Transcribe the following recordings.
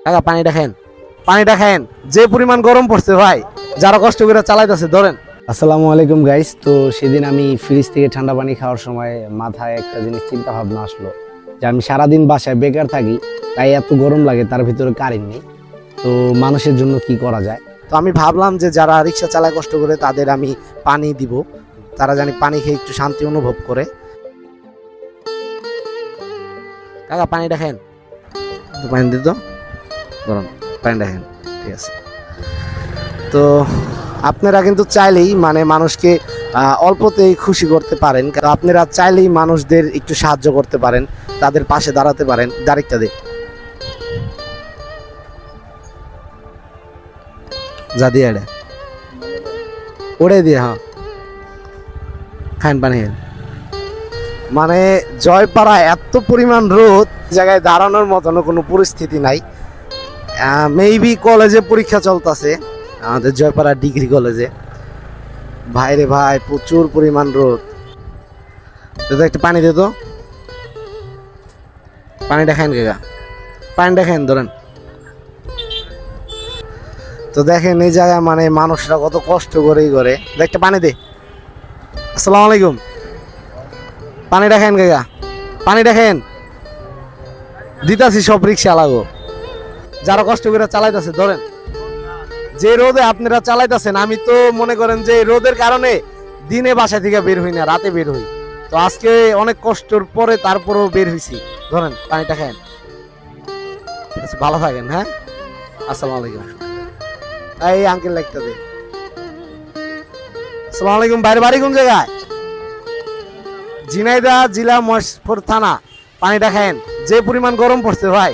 কাকা পানিটা খান, পানিটা খান। যে পরিমাণ গরম পড়ছে ভাই, যারা কষ্ট করে চালাইতেছে ধরেন। আসসালামু আলাইকুম গাইস। তো সেদিন আমি ফ্রিজ থেকে ঠান্ডা পানি খাওয়ার সময় মাথায় একটা জিনিস চিন্তা ভাবনা আসলো যে আমি সারাদিন বাসায় বেকার থাকি, তাই এত গরম লাগে, তার ভিতরে কারেন্ট নেই, তো মানুষের জন্য কি করা যায়। তো আমি ভাবলাম যে যারা রিক্সা চালায় কষ্ট করে তাদের আমি পানি দিব, তারা জানি পানি খেয়ে একটু শান্তি অনুভব করে। কাকা পানিটা খান, পানি দিত গরম, পানিটা খান, ঠিক আছে। তো আপনারা কিন্তু চাইলেই মানে মানুষকে অল্পতেই খুশি করতে পারেন, কারণ আপনারা চাইলেই মানুষদের একটু সাহায্য করতে পারেন, তাদের পাশে দাঁড়াতে পারেন। ডাইরেক্টটা দে যা দিয়ে ওড়ে দিয়ে, হ্যাঁ খান পানি খান। মানে জয়পাড়া এত পরিমাণ রোদ, জায়গায় দাঁড়ানোর মতন কোনো পরিস্থিতি নাই। মেবি কলেজে পরীক্ষা চলতেছে আমাদের জয়পাড়া ডিগ্রি কলেজে। ভাইরে ভাই প্রচুর পরিমাণ রোদ। দাদা একটা পানি দে তো, পানিটা খান গেগা, পানিটা খান ধরেন। তো দেখেন এই জায়গায় মানে মানুষরা কত কষ্ট করেই করে। একটা পানি দে। আসসালামু আলাইকুম, পানিটা খান গেগা, পানিটা খান দিতাছি সব রিক্সা লাগো, যারা কষ্ট করে চালাইতেছে ধরেন। যে রোদে আপনারা চালাইতেছেন, আমি তো মনে করেন যে রোদের কারণে দিনে বাসা থেকে বের হই না, রাতে বের হই। তো আজকে অনেক কষ্টর পরে তারপরেও বের হইছি, ধরেন পানিটা খান। ভালো থাকেন, হ্যাঁ। আসসালামু আলাইকুম। এই আঙ্কেল লাগতে দে। আসসালামু আলাইকুম। বাইরে বাড়ি কোন জায়গায়? ঝিনাইদহ জেলা মহেশপুর থানা। পানিটা খান, যে পরিমাণ গরম পড়ছে ভাই।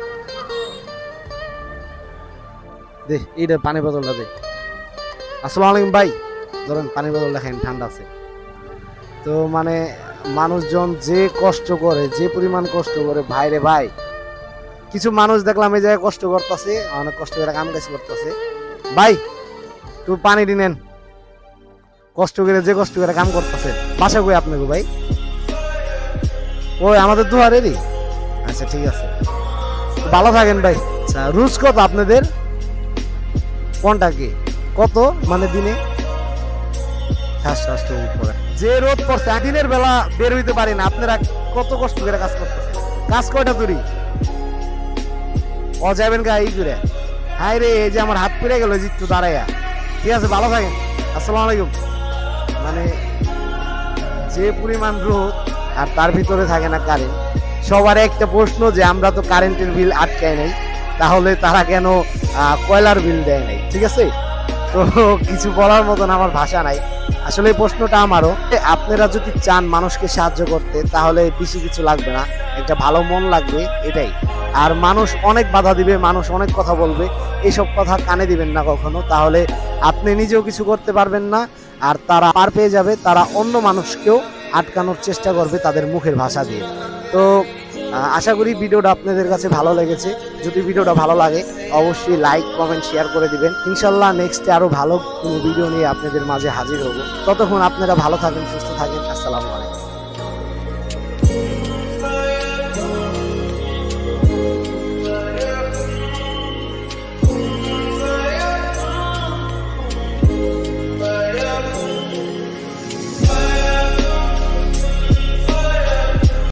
দে এইটা পানি বোতলটা দে। আসসালামু আলাইকুম ভাই, ধরেন পানি বোতলটা খান, ঠান্ডা আছে। তো মানে মানুষজন যে কষ্ট করে, যে পরিমাণ কষ্ট করে ভাইরে ভাই। কিছু মানুষ দেখলাম এই জায়গায় কষ্ট করতেছে, অনেক কষ্ট করে কাম কাজ করতেছে। ভাই একটু পানি দিনেন, কষ্ট করে যে কষ্ট করে কাম করতেছে। বাসা কই আপনাকে ভাই? ওই আমাদের দুয়ারেরই। আচ্ছা ঠিক আছে, ভালো থাকেন ভাই। আচ্ছা রুজ কত আপনাদের? কোনটা কি কত মানে দিনে? যে রোদ পড়ছে, দিনের বেলা বের হইতে পারি না, আপনারা কত কষ্ট করে কাজ করতেছেন। কাজ কয়টা তুরি ও যাবেন গা এই করে। হাই রে, এই যে আমার হাত পেরে গেল একটু দাঁড়াইয়া। ঠিক আছে, ভালো থাকেন। আসসালামু আলাইকুম। মানে যে পরিমাণ রোদ, আর তার ভিতরে থাকে না কারেন্ট। সবার একটা প্রশ্ন যে আমরা তো কারেন্টের বিল আটকাই নাই, তাহলে তারা কেন কয়লার বিল দেয় নাই? ঠিক আছে, তো কিছু বলার মতন আমার ভাষা নাই। আসলে এই প্রশ্নটা আমারও। আপনারা যদি চান মানুষকে সাহায্য করতে, তাহলে বেশি কিছু লাগবে না, একটা ভালো মন লাগবে, এটাই। আর মানুষ অনেক বাধা দিবে, মানুষ অনেক কথা বলবে, এইসব কথা কানে দিবেন না কখনো, তাহলে আপনি নিজেও কিছু করতে পারবেন না। আর তারা পার পেয়ে যাবে, তারা অন্য মানুষকেও আটকানোর চেষ্টা করবে তাদের মুখের ভাষা দিয়ে। তো আশা করি ভিডিওটা আপনাদের কাছে ভালো লেগেছে। যদি ভিডিওটা ভালো লাগে অবশ্যই লাইক কমেন্ট শেয়ার করে দিবেন। ইনশাল্লাহ নেক্সটে আরো ভালো কোনো ভিডিও নিয়ে আপনাদের মাঝে হাজির হব। ততক্ষণ আপনারা ভালো থাকেন, সুস্থ থাকেন। আসসালামু আলাইকুম।